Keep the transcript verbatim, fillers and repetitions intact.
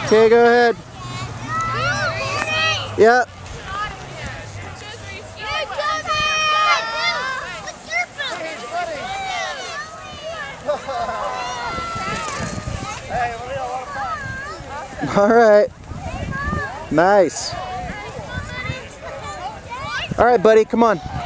Okay, go ahead. Yep. All right. Nice. All right, buddy, come on.